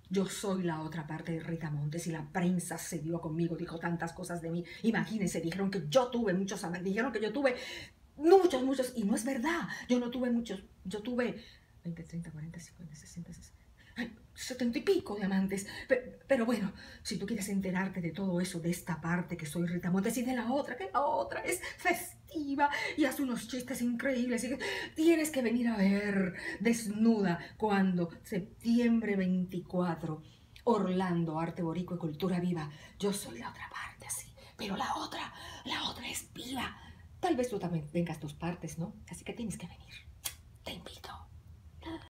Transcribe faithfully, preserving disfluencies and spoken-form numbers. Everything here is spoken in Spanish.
Yo soy la otra parte de Rita Montes y la prensa se dio conmigo, dijo tantas cosas de mí. Imagínense, dijeron que yo tuve muchos amantes, dijeron que yo tuve muchos, muchos, y no es verdad. Yo no tuve muchos, yo tuve veinte, treinta, cuarenta, cincuenta, sesenta, sesenta, ay, setenta y pico de amantes. Pero, pero bueno, si tú quieres enterarte de todo eso, de esta parte que soy Rita Montes y de la otra, que la otra es festiva y hace unos chistes increíbles, y que tienes que venir a ver desnuda cuando septiembre veinticuatro, Orlando, Arte Boricua y Cultura Viva. Yo soy la otra parte, así, pero la otra, la otra es viva. Tal vez tú también tengas tus partes, ¿no? Así que tienes que venir. Te invito.